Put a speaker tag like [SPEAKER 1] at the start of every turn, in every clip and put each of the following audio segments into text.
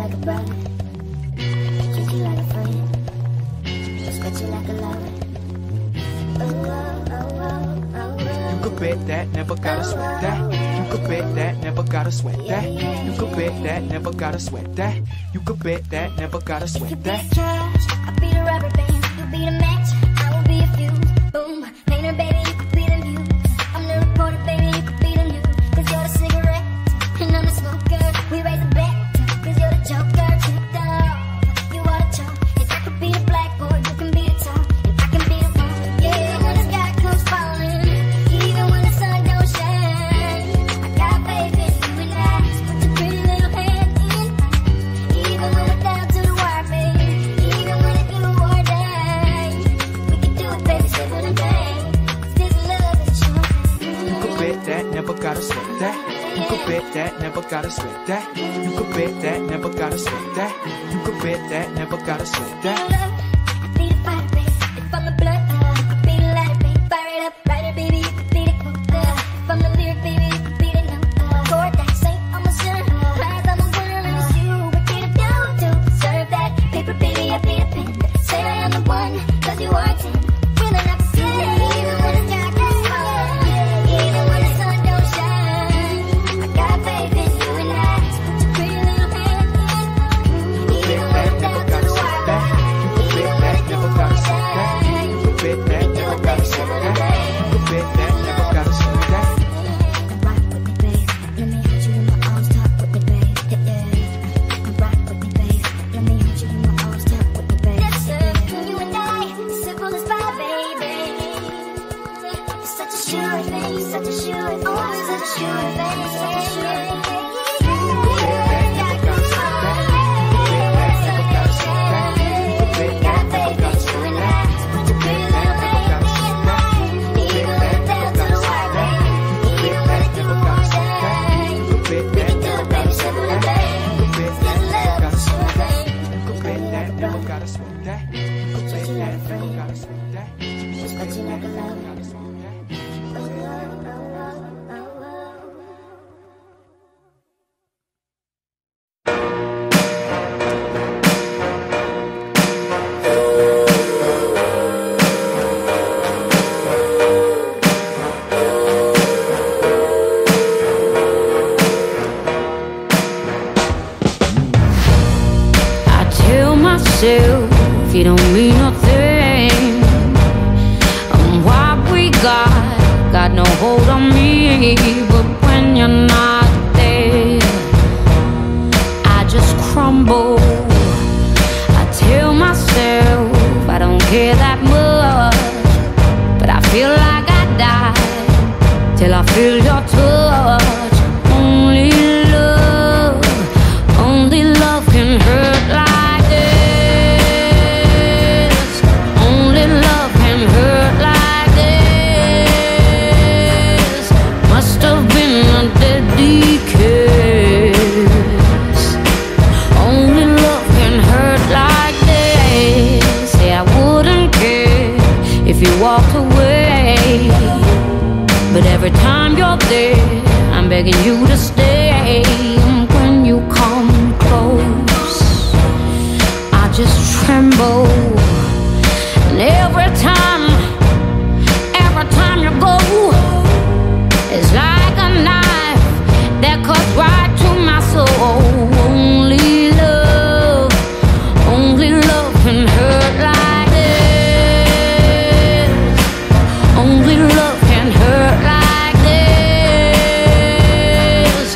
[SPEAKER 1] like a brother, treat you like a friend, respect you like a lover.
[SPEAKER 2] You could bet that, never gotta sweat that. You could bet that, never gotta sweat that. You could bet that, never gotta sweat that. You could bet that, never gotta sweat that.
[SPEAKER 1] You could be the cash, I'll be the rubber band. You'll be the match, I will be a fuse. Boom, painter baby, you could be the muse. I'm the reporter baby, you could be the news. Cause you're the cigarette, and I'm the smoker. We raise a bet, cause you're the joker. Keep the law, you are the chalk. And I could be the blackboard, you can be the top. And I can be the phone, yeah, when the sky comes falling. Even when the sun don't shine, I got faith in you and I. Put your pretty little hand in. Even when we're down to the wire, baby. Even when it's you or die, we can do it, baby, simple and bang. This love is a short thing.
[SPEAKER 2] You could bet that, never gotta sweat that. You could bet that, never gotta sweat that. You could bet that, never gotta sweat that. You could bet that, never gotta sweat that.
[SPEAKER 1] Be the fire, baby. If I'm the blood, be the lighter, baby. Fire it up, writer, baby. You could be the quote. If I'm the lyric, baby, you could be the note. Chord that say I'm a sinner, cries I'm a winner, and it's you. What can I do to deserve that? Paper, baby, I be the pen. Say I am the one, cause you are 10. Feeling up to say, even when the sky gets falling, even when the sun don't shine, I got faith in you and I. Put your pretty little hand in. Even when it's down to the wire,
[SPEAKER 2] You could bet that, never gotta sweat that. You could bet that, never gotta sweat that. You could bet that, never gotta sweat that.
[SPEAKER 1] Rock with me, babe. Let me hold you in my arms, talk with me, babe. Rock with me, babe. Let me hold you in my arms, talk with me, babe. You and I, simple as pie, baby. You're such a sure thing, such a sure thing, oh, such a sure thing, such a sure thing. Got faith in you and I. Put your pretty little hand in mine. Even when it's down to the wire, baby. Even when it's you or die, we can do it, baby, simple and bang. This love is a sure thing.
[SPEAKER 2] You could bet that, never gotta sweat that. You could bet that, never gotta sweat that.
[SPEAKER 1] Respect you like a lover.
[SPEAKER 2] Gotta sweat that.
[SPEAKER 3] I tell myself you don't mean nothing. And what we got no hold on me. But when you're not there, I just crumble. I tell myself I don't care that much, but I feel like I die till I feel your touch. Only love can hurt like this. Only love can hurt like this. Must have been a deadly kiss. Only love can hurt like this. Say I wouldn't care if you walked away, but every time you're there, I'm begging you to stay. And when you come close, I just tremble. And every time you go, it's like a knife that cuts right to my soul. Only love can hurt like this. Only love can hurt like this.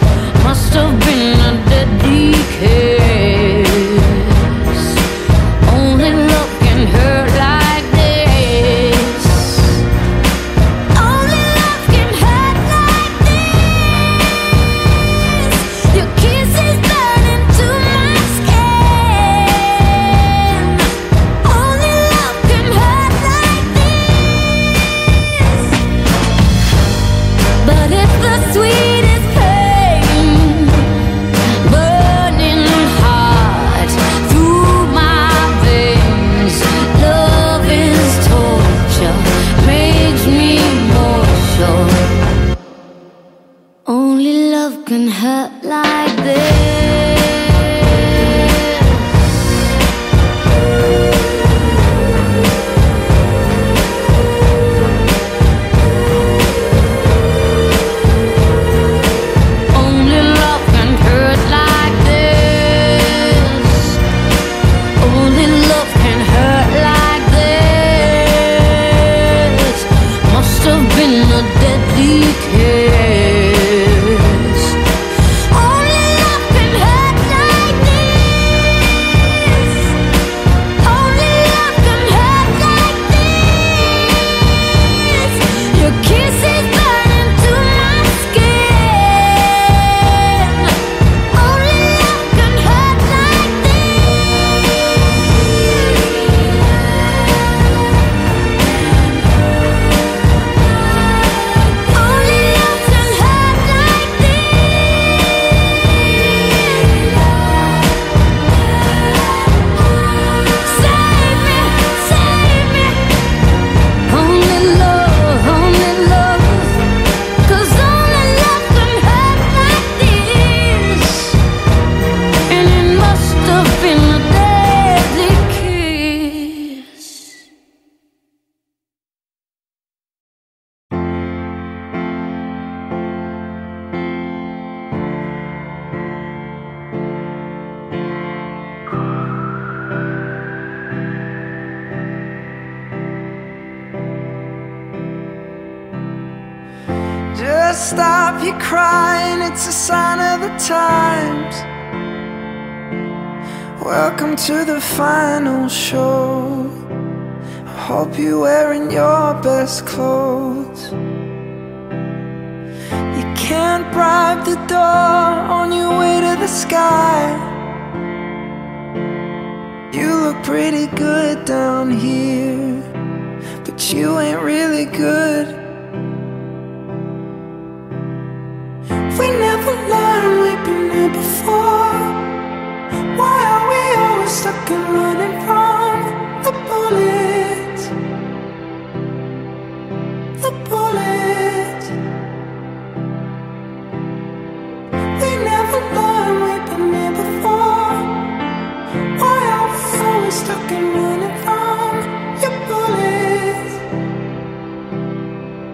[SPEAKER 4] stop you crying, it's a sign of the times. Welcome to the final show. I hope you're wearing your best clothes. You can't bribe the door on your way to the sky. You look pretty good down here, but you ain't really good. We never learned, we've been here before. Why are we always stuck and running from the bullets? The bullets. We never learned, we've been here before. Why are we always stuck and running from your bullets?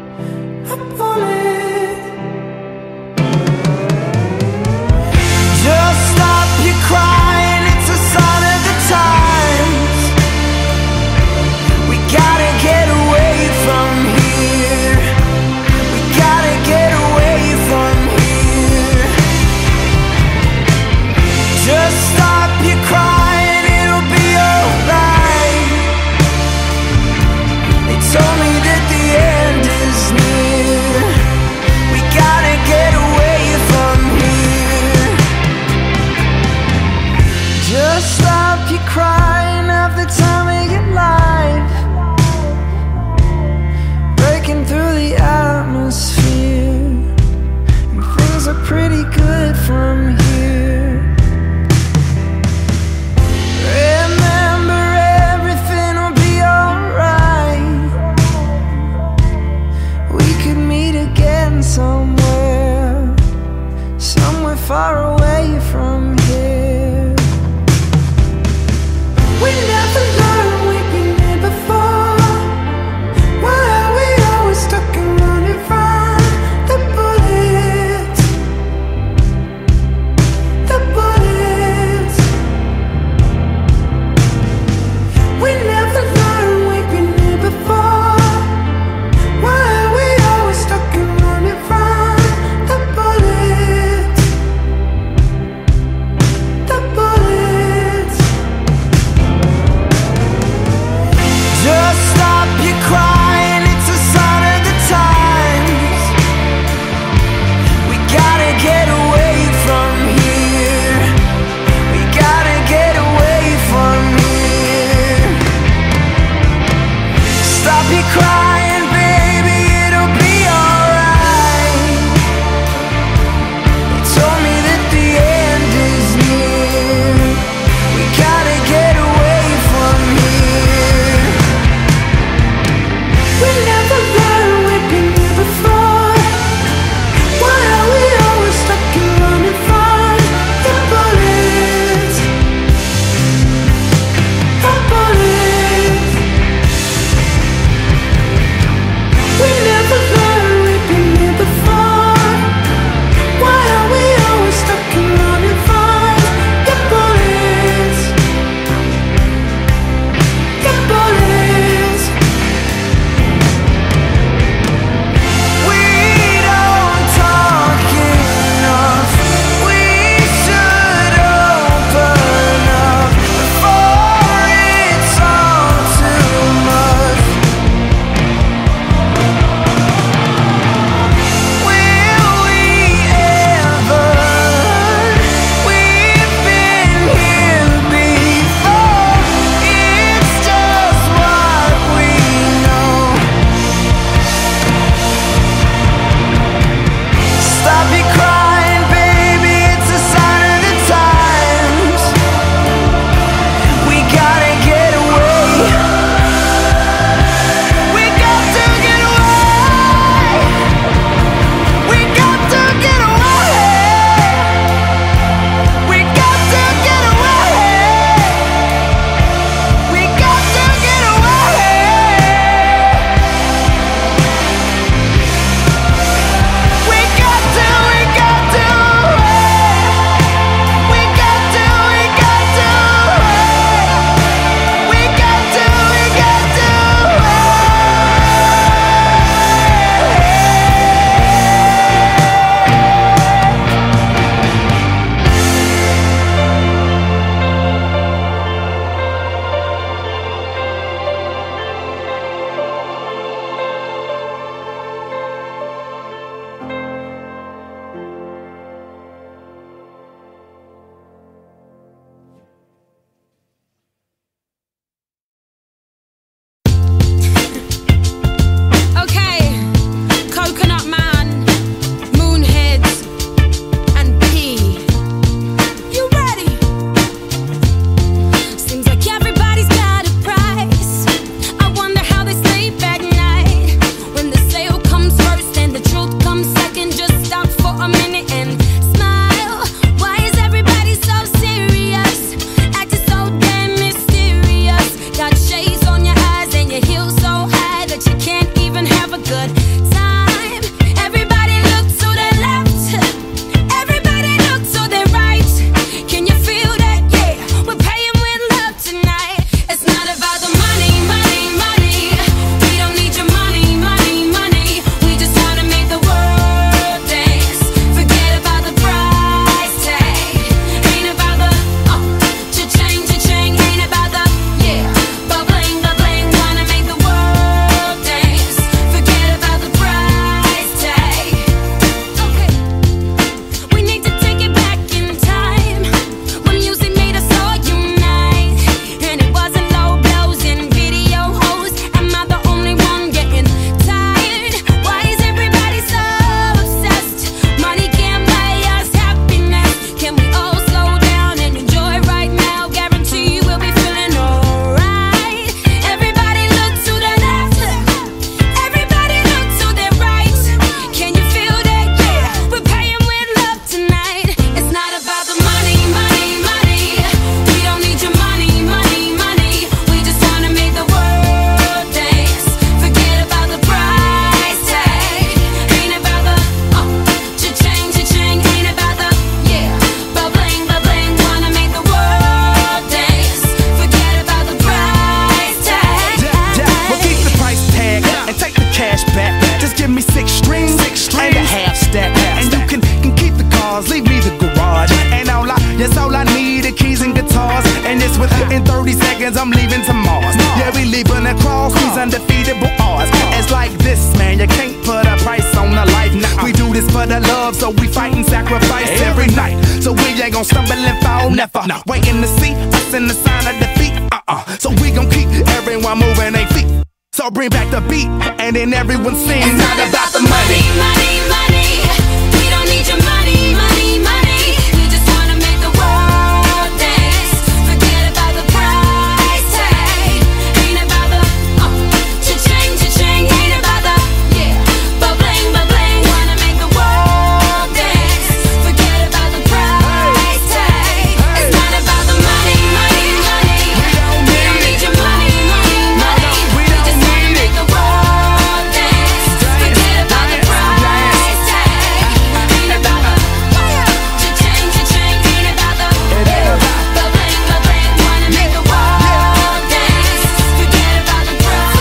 [SPEAKER 5] seconds, I'm leaving to Mars. Yeah, we leaving across these undefeatable odds. It's like this, man, you can't put a price on a life. We do this for the love, so we fight and sacrifice every night. So we ain't gon' stumble and fall, never. Waiting to see us in the sign of defeat. So we gon' keep everyone moving their feet. So bring back the beat, and then everyone sings. It's not about the money,
[SPEAKER 3] money, money. We don't need your money, money, money. We just wanna make the world dance. Forget about the price tag. Ain't about the cha-ching, cha-ching. Ain't about the ba-bling, ba-bling. Wanna make the world dance. Forget about the price tag. It's not about the money, money, money. We don't need your money, money, money. We just wanna make the world dance. Forget about the price tag. Ain't about the cha-ching, cha-ching. Ain't about the ba-bling, ba-bling. Wanna make the world dance. Forget about the price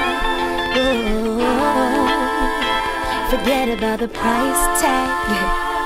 [SPEAKER 1] Forget about the price tag.